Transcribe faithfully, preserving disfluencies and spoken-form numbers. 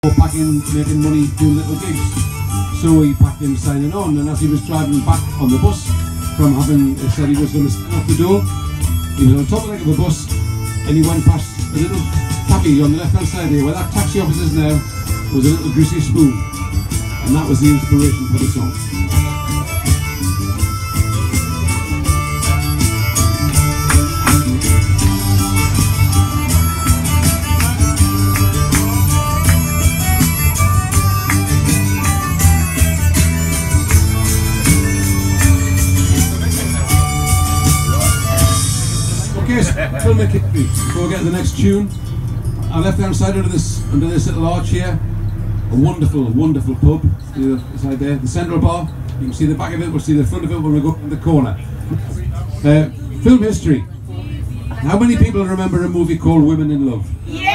packing, making money, doing little gigs. So he packed him signing on, and as he was driving back on the bus from having said he was going to stand off the door, he was on top of the, the bus, and he went past a little tappy on the left hand side here, where that taxi office is now, was a little greasy spoon, and that was the inspiration for the song. Okay, so filming history. Before we get to the next tune, on the left hand side under this under this little arch here, a wonderful, wonderful pub. See the side there, the Central Bar. You can see the back of it. We'll see the front of it when we go in the corner. Uh, film history. How many people remember a movie called Women in Love?